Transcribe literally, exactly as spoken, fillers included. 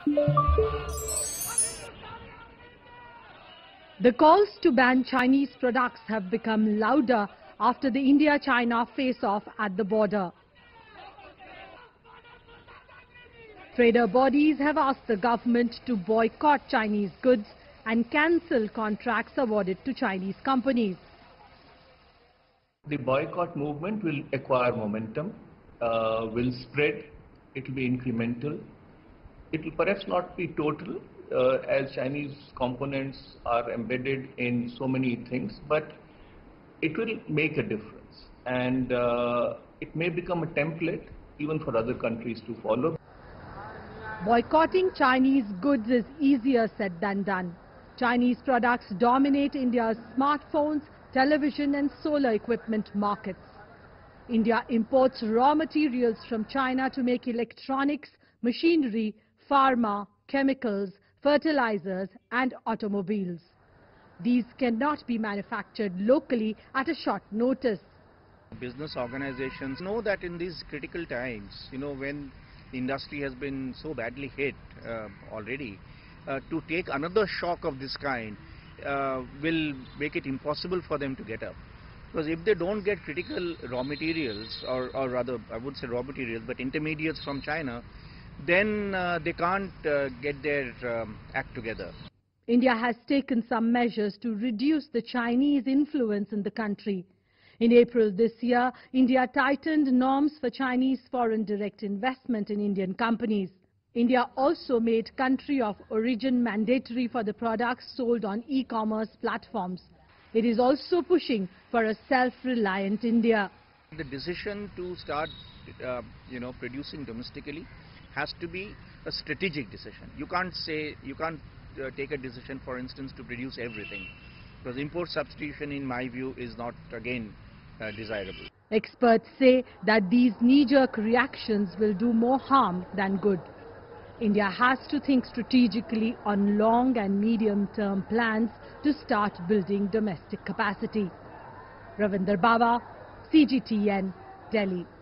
The calls to ban Chinese products have become louder after the India-China face-off at the border. Trader bodies have asked the government to boycott Chinese goods and cancel contracts awarded to Chinese companies. The boycott movement will acquire momentum, uh, will spread, it will be incremental. It will perhaps not be total, uh, as Chinese components are embedded in so many things, but it will make a difference, and uh, it may become a template even for other countries to follow. Boycotting Chinese goods is easier said than done. Chinese products dominate India's smartphones, television and solar equipment markets. India imports raw materials from China to make electronics, machinery, pharma, chemicals, fertilizers and automobiles. These cannot be manufactured locally at a short notice. Business organizations know that in these critical times, you know, when the industry has been so badly hit uh, already, uh, to take another shock of this kind uh, will make it impossible for them to get up. Because if they don't get critical raw materials, or, or rather I would say raw materials, but intermediates from China, then uh, they can't uh, get their um, act together. India has taken some measures to reduce the Chinese influence in the country. In April this year, India tightened norms for Chinese foreign direct investment in Indian companies. India also made country of origin mandatory for the products sold on e-commerce platforms. It is also pushing for a self-reliant India. The decision to start, uh, you know, producing domestically has to be a strategic decision. You can't say, you can't uh, take a decision, for instance, to produce everything, because import substitution, in my view, is not again uh, desirable. Experts say that these knee-jerk reactions will do more harm than good. India has to think strategically on long and medium-term plans to start building domestic capacity. Ravinder Bawa, C G T N, Delhi.